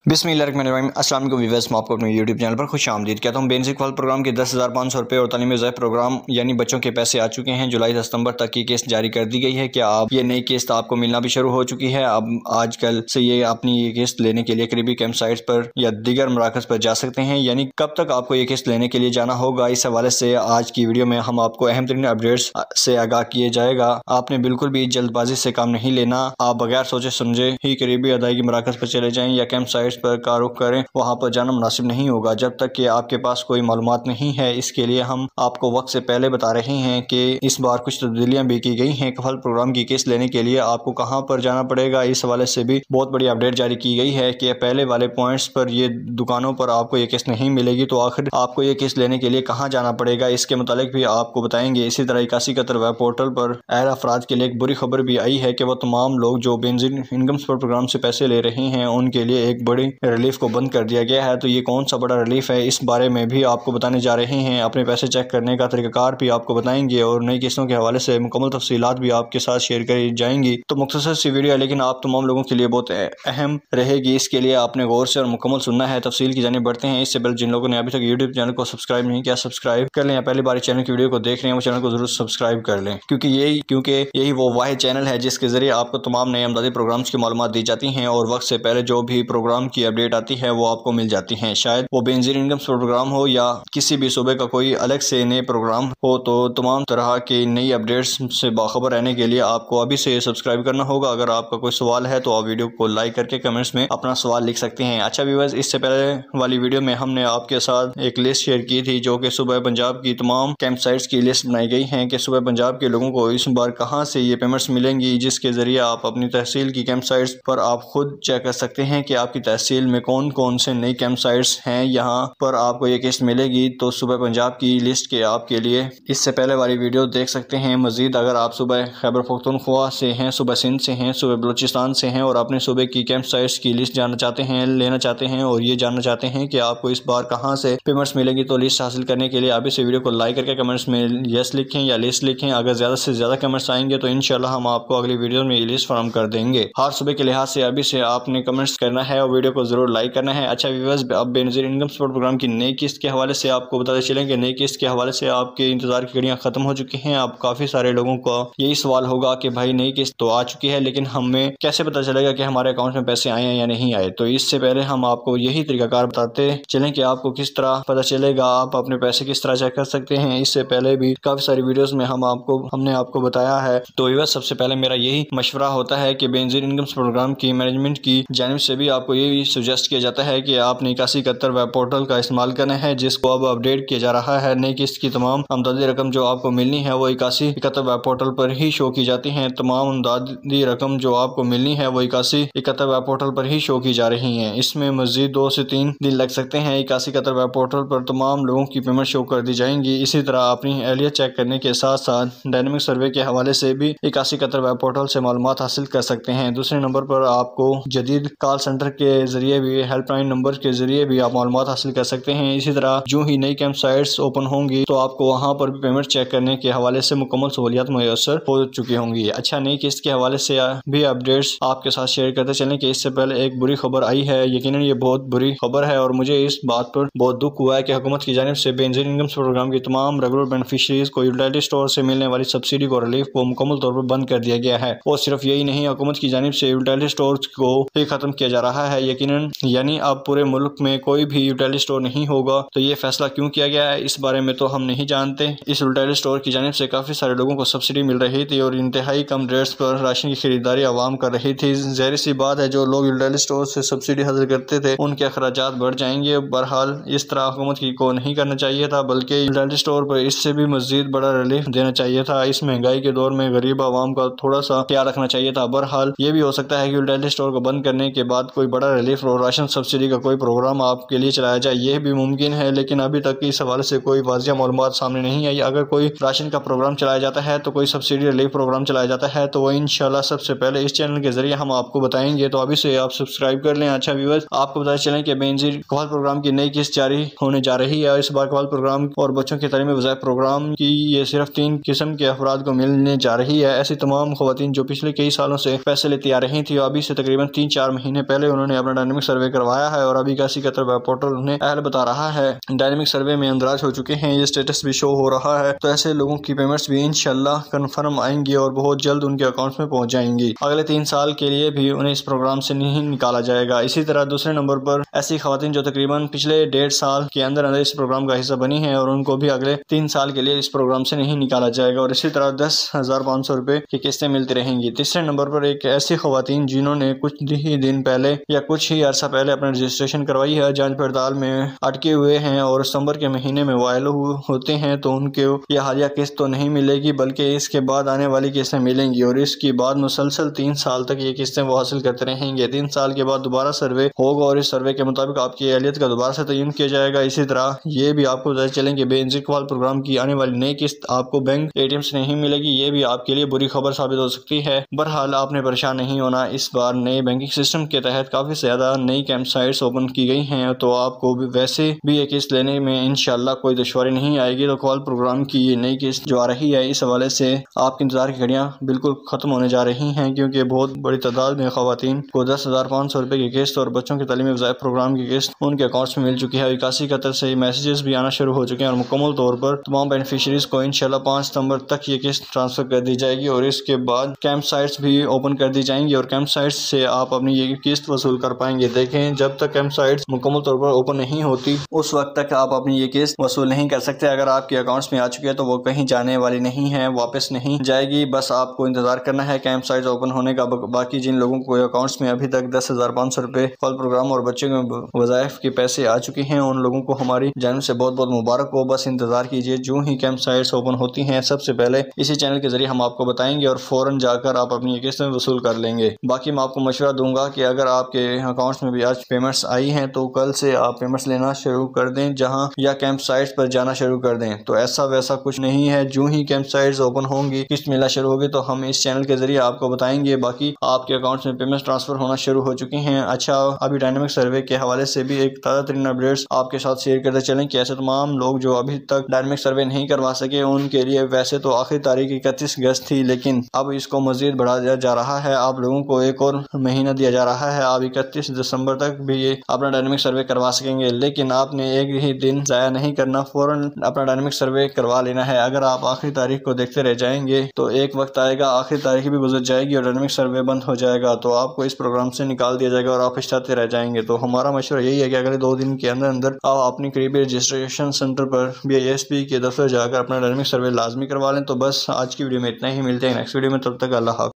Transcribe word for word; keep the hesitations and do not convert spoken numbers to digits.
बिस्मिल्लाहिर्रहमानिर्रहीम। अस्सलाम वालेकुम व्यूअर्स, मैं आपको अपने यूट्यूब चैनल पर खुश आमदीद कहता हूँ। बेसिक फल प्रोग्राम के दस हज़ार पाँच सौ रुपये और तालीम ज़ायद प्रोग्राम यानी बच्चों के पैसे आ चुके हैं। जुलाई से सितंबर तक की किस्त जारी कर दी गई है। क्या आप ये नई किस्त आपको मिलना भी शुरू हो चुकी है? अब आजकल से ये अपनी ये किस्त लेने के लिए करीबी कैंप साइट्स पर या दीगर मराकज़ पर जा सकते हैं, यानी कब तक आपको ये किस्त लेने के लिए जाना होगा। इस हवाले से आज की वीडियो में हम आपको अहम तरीन अपडेट्स से आगाह किए जाएगा। आपने बिल्कुल भी जल्दबाजी से काम नहीं लेना। आप बगैर सोचे समझे ही करीबी अदायगी मराकज़ पर चले जाएं या कैंप साइट्स पर का रुख करें, वहां पर जाना मुनासिब नहीं होगा जब तक कि आपके पास कोई मालूमात नहीं है। इसके लिए हम आपको वक्त से पहले बता रहे हैं कि इस बार कुछ तब्दीलियां भी की गई हैं। फल प्रोग्राम की किस्त लेने के लिए आपको कहां पर जाना पड़ेगा, इस हवाले से भी बहुत बड़ी अपडेट जारी की गई है कि पहले वाले पॉइंट्स पर ये दुकानों पर आपको ये किस्त नहीं मिलेगी, तो आखिर आपको ये किस्त लेने के लिए कहाँ जाना पड़ेगा, इसके मुतालिक भी आपको बताएंगे। इसी तरह इक्यासी कतर वेब पोर्टल पर अहल अफराद के लिए एक बुरी खबर भी आई है कि वह तमाम लोग जो बेनजीर इनकम सपोर्ट प्रोग्राम से पैसे ले रहे हैं उनके लिए एक बड़ी रिलीफ को बंद कर दिया गया है। तो ये कौन सा बड़ा रिलीफ है, इस बारे में भी आपको बताने जा रहे हैं। अपने पैसे चेक करने का तरीकाकार भी आपको बताएंगे और नई किस्तों के हवाले से मुकम्मल तफसीलात भी आपके साथ शेयर करी जाएंगी। तो मुख्तसर सी वीडियो है, लेकिन आप तमाम लोगों के लिए बहुत अहम रहेगी। इसके लिए आपने गौर से और मुकम्मल सुनना है। तफसील की जानिब बढ़ते हैं। इससे पहले जिन लोगों ने अभी तक यूट्यूब चैनल को सब्सक्राइब नहीं किया, सब्सक्राइब कर लें। पहली बार चैनल की वीडियो को देख रहे हैं वो चैनल को जरूर सब्सक्राइब कर लें, क्योंकि यही क्योंकि यही वो वाहिद चैनल है जिसके जरिए आपको तमाम नए अमदादी प्रोग्राम्स की मालूमात दी जाती हैं और वक्त से पहले जो भी प्रोग्राम की अपडेट आती है वो आपको मिल जाती हैं। शायद वो बेनजीर इनकम प्रोग्राम हो या किसी भी सूबे का कोई अलग से नए प्रोग्राम हो, तो तमाम तरह की नई अपडेट्स से बाखबर रहने के लिए आपको अभी से सब्सक्राइब करना होगा। अगर आपका कोई सवाल है तो आप वीडियो को लाइक करके कमेंट्स में अपना सवाल लिख सकते हैं। अच्छा व्यूअर्स, इससे पहले वाली वीडियो में हमने आपके साथ एक लिस्ट शेयर की थी जो कि सूबा पंजाब की तमाम कैंप साइट्स की लिस्ट बनाई गई है कि सूबा पंजाब के लोगों को इस बार कहाँ से ये पेमेंट्स मिलेंगी, जिसके जरिए आप अपनी तहसील की कैंप साइट्स पर आप खुद चेक कर सकते हैं कि आपकी तहसील में कौन कौन से नई कैंप साइट्स हैं, यहाँ पर आपको ये किस्त मिलेगी। तो सूबा पंजाब की लिस्ट के आपके लिए इससे पहले वाली वीडियो देख सकते हैं। मजीद अगर आप सूबा खैबर पख्तूनख्वा से हैं, सूबा सिंध से हैं, सूबा बलूचिस्तान से हैं और अपने सूबे की कैंप साइट्स की लिस्ट जानना चाहते हैं, लेना चाहते हैं और ये जानना चाहते हैं कि आपको इस बार कहाँ से पेमेंट्स मिलेगी, तो लिस्ट हासिल करने के लिए आप इस वीडियो को लाइक करके कमेंट्स में यस लिखें या लिस्ट लिखें। अगर ज्यादा से ज्यादा कमेंट्स आएंगे तो इंशाल्लाह हम आपको अगली वीडियो में ये लिस्ट फराहम कर देंगे। हर सूबे के लिहाज से अभी से आपने कमेंट्स करना है और वीडियो को जरूर लाइक करना है। अच्छा व्यूअर्स, अब बेनजीर इनकम सपोर्ट प्रोग्राम की नई किस्त के हवाले से आपको बताते चलें कि नई किस्त के हवाले से आपके इंतजार की घड़ियां खत्म हो चुकी हैं। अब काफी सारे लोगों का यही सवाल होगा कि भाई नई किस्त तो आ चुकी है, लेकिन हमें कैसे पता चलेगा कि हमारे अकाउंट में पैसे आए हैं या नहीं आए। तो इससे पहले हम आपको यही तरीकाकार बताते चलें कि आपको किस तरह पता चलेगा, आप अपने पैसे किस तरह चेक कर सकते हैं। इससे पहले भी काफी सारी वीडियोस में हम आपको हमने आपको बताया है। तो व्यूअर्स, सबसे पहले मेरा यही मशवरा होता है कि बेनजीर इनकम प्रोग्राम की मैनेजमेंट की जानिब से भी आपको यही सजेस्ट किया जाता है कि आपने इक्यासी इकहत्तर वेब पोर्टल का इस्तेमाल करना है, जिसको अब अपडेट किया जा रहा है। नई किस्त की तमाम अमदादी रकम जो आपको मिलनी है वो इक्यासी इकहत्तर वेब पोर्टल पर ही शो की जाती है। तमाम अमदादी रकम जो आपको मिलनी है वो इक्यासी इकहत्तर वेब पोर्टल पर ही शो की जा रही है। इसमें मजीद दो से तीन दिन लग सकते हैं। इक्यासी इकहत्तर वेब पोर्टल पर तमाम लोगों की पेमेंट शो कर दी जाएंगी। इसी तरह अपनी एहलियत चेक करने के साथ साथ डायनेमिक सर्वे के हवाले से भी इक्यासी इकहत्तर वेब पोर्टल से मालूमात हासिल कर सकते हैं। दूसरे नंबर पर आपको जदीद कॉल सेंटर के जरिए भी, हेल्पलाइन नंबर के जरिए भी आप मालूमात हासिल कर सकते हैं। इसी तरह जो ही नई कैंप साइट्स ओपन होंगी तो आपको वहां पर भी पेमेंट चेक करने के हवाले से मुकम्मल सहूलियत मुयसर हो चुकी होंगी। अच्छा, नई किस्त के हवाले से भी अपडेट्स आपके साथ शेयर करते चलें कि इससे पहले एक बुरी खबर आई है। यकीनन ये बहुत बुरी खबर है और मुझे इस बात पर बहुत दुख हुआ है कि हुकूमत की जानिब से बेनजीर इनकम प्रोग्राम की तमाम रेगुलर बेनिफिशरीज को यूटिलिटी स्टोर से मिलने वाली सब्सिडी को रिलीफ को मुकम्मल तौर पर बंद कर दिया गया है। और सिर्फ यही नहीं, हुकूमत की जानिब से यूटिलिटी स्टोर को भी खत्म किया जा रहा है। यकीनन यानी अब पूरे मुल्क में कोई भी यूटिलिटी स्टोर नहीं होगा। तो ये फैसला क्यों किया गया है इस बारे में तो हम नहीं जानते। इस यूटिलिटी स्टोर की जानिब से काफी सारे लोगों को सब्सिडी मिल रही थी और इंतहाई कम रेट्स पर राशन की खरीदारी आवाम कर रही थी। ज़ाहिर सी बात है, जो लोग यूटिलिटी स्टोर से सब्सिडी हासिल करते थे उनके अखराजात बढ़ जाएंगे। बहरहाल इस तरह हुकूमत की को नहीं करना चाहिए था, बल्कि यूटिलिटी स्टोर पर इससे भी मजीद बड़ा रिलीफ देना चाहिए था। इस महंगाई के दौर में गरीब आवाम का थोड़ा सा ख्याल रखना चाहिए था। बहरहाल ये भी हो सकता है कि यूटिलिटी स्टोर को बंद करने के बाद कोई बड़ा रिलीफ और राशन सब्सिडी का कोई प्रोग्राम आपके लिए चलाया जाए, यह भी मुमकिन है। लेकिन अभी तक इस हवाले से कोई वाज़िया मालूमात सामने नहीं आई। अगर कोई राशन का प्रोग्राम चलाया जाता है, तो कोई सब्सिडी रिलीफ प्रोग्राम चलाया जाता है, तो वह इंशाल्लाह सबसे पहले इस चैनल के जरिए हम आपको बताएंगे। तो अभी से आप सब्सक्राइब कर लें। अच्छा व्यूअर्स, आपको पता चलें कि बेनजीर कवाल प्रोग्राम की नई किस्त जारी होने जा रही है। इस बार कवाल प्रोग्राम और बच्चों की तालीम वज़ायफ प्रोग्राम की ये सिर्फ तीन किस्म के अफराद को मिलने जा रही है। ऐसी तमाम खवातीन जो पिछले कई सालों से पैसे लेती आ रही थी, अभी से तकरीबन तीन चार महीने पहले उन्होंने अपना अपना डायनेमिक सर्वे करवाया है और अभी इक्यासी इकहत्तर वेब पोर्टल उन्हें अहल बता रहा है। डायनेमिक सर्वे में अंदराज हो चुके हैं, ये स्टेटस भी शो हो रहा है। तो ऐसे लोगों की पेमेंट्स भी इंशाल्लाह कंफर्म आएंगी और बहुत जल्द उनके अकाउंट्स में पहुंच जाएंगी। अगले तीन साल के लिए भी उन्हें इस प्रोग्राम से नहीं निकाला जाएगा। इसी तरह दूसरे नंबर पर ऐसी खवातीन जो तकरीबन पिछले डेढ़ साल के अंदर अंदर इस प्रोग्राम का हिस्सा बनी है और उनको भी अगले तीन साल के लिए इस प्रोग्राम से नहीं निकाला जाएगा और इसी तरह दस हजार पाँच सौ रुपए की किस्तें मिलती रहेंगी। तीसरे नंबर पर एक ऐसी खवातीन जिन्होंने कुछ ही दिन पहले या कुछ ही अर्सा पहले अपना रजिस्ट्रेशन करवाई है, जांच पड़ताल में अटके हुए हैं और सितंबर के महीने में वायल होते हैं, तो उनके ये हालिया किस्त तो नहीं मिलेगी बल्कि इसके बाद आने वाली किस्तें मिलेंगी और इसके बाद मुसलसल तीन साल तक ये किस्तें वो हासिल करते रहेंगे। तीन साल के बाद दोबारा सर्वे होगा और इस सर्वे के मुताबिक आपकी एहलियत का दोबारा से तयन किया जाएगा। इसी तरह ये भी आपको बताते चलें कि बेइंतकाल प्रोग्राम की आने वाली नई किस्त आपको बैंक एटीएम से नहीं मिलेगी। ये भी आपके लिए बुरी खबर साबित हो सकती है। बहरहाल आपने परेशान नहीं होना। इस बार नए बैंकिंग सिस्टम के तहत काफी ज्यादा नई कैंप साइट्स ओपन की गई हैं, तो आपको भी वैसे भी ये किस्त लेने में इंशाल्लाह कोई दुश्वारी नहीं आएगी। तो कॉल प्रोग्राम की ये नई किस्त जो आ रही है, इस हवाले से आपके इंतजार की घड़ियां बिल्कुल खत्म होने जा रही हैं, क्योंकि बहुत बड़ी तादाद में खवातीन को दस हजार पाँच सौ रुपए की किस्त और बच्चों की तालीमी वज़ाइफ प्रोग्राम की किस्त उनके अकाउंट्स में मिल चुकी है। इक्यासी इकहत्तर से मैसेजेस भी आना शुरू हो चुके हैं और मुकम्मल तौर पर तमाम बेनिफिशरीज को इंशाल्लाह पाँच सितंबर तक ये किस्त ट्रांसफर कर दी जाएगी और इसके बाद कैंप साइट्स भी ओपन कर दी जाएंगी और कैंप साइट्स से आप अपनी ये किस्त वसूल कर पाएंगे। देखें, जब तक कैंप साइट्स मुकम्मल तौर पर ओपन नहीं होती उस वक्त तक आप अपनी ये किस्त वसूल नहीं कर सकते। अगर आपके अकाउंट्स में आ चुकी है तो वो कहीं जाने वाली नहीं है, वापस नहीं जाएगी। बस आपको इंतजार करना है कैंप साइट्स ओपन होने का। बाकी जिन लोगों को अकाउंट्स में अभी तक दस हजार पाँच सौ रुपए कॉल प्रोग्राम और बच्चों के वज़ाइफ के पैसे आ चुके हैं, उन लोगों को हमारी जानिब से बहुत बहुत मुबारक हो। बस इंतजार कीजिए, जो ही कैंप साइट्स ओपन होती हैं सबसे पहले इसी चैनल के जरिए हम आपको बताएंगे और फौरन जाकर आप अपनी किस्तें वसूल कर लेंगे। बाकी मैं आपको मशवरा दूंगा कि अगर आपके अकाउंट्स में भी आज पेमेंट्स आई हैं तो कल से आप पेमेंट्स लेना शुरू कर दें जहां या कैंप साइट्स पर जाना शुरू कर दें। तो ऐसा वैसा कुछ नहीं है, जो ही कैंप साइट्स ओपन होंगी, किस्त मिलना शुरू होगी तो हम इस चैनल के जरिए आपको बताएंगे। बाकी आपके अकाउंट्स में पेमेंट्स ट्रांसफर होना शुरू हो चुके हैं। अच्छा, अभी डायनेमिक सर्वे के हवाले से भी एक ताज़ा तरीन अपडेट्स आपके साथ शेयर करते चलें कि ऐसे तमाम लोग जो अभी तक डायनेमिक सर्वे नहीं करवा सके उनके लिए वैसे तो आखिरी तारीख इकतीस अगस्त थी, लेकिन अब इसको मजीद बढ़ाया जा रहा है। आप लोगों को एक और महीना दिया जा रहा है। आप इकतीस दिसंबर तक भी ये अपना डायनेमिक सर्वे करवा सकेंगे, लेकिन आपने एक ही दिन ज़ाया नहीं करना, फौरन अपना डायनेमिक सर्वे करवा लेना है। अगर आप आखिरी तारीख को देखते रह जाएंगे तो एक वक्त आएगा आखिरी तारीख भी गुजर जाएगी और डायनेमिक सर्वे बंद हो जाएगा, तो आपको इस प्रोग्राम से निकाल दिया जाएगा और आप पछताते रह जाएंगे। तो हमारा मशवरा यही है कि अगले दो दिन के अंदर अंदर आप अपनी करीबी रजिस्ट्रेशन सेंटर पर बी आई एस पी के दफ्तर जाकर अपना डायनेमिक सर्वे लाजमी करवा लें। तो बस आज की वीडियो में इतना ही, मिलते हैं नेक्स्ट वीडियो में, तब तक अल्लाह हाफ़िज़।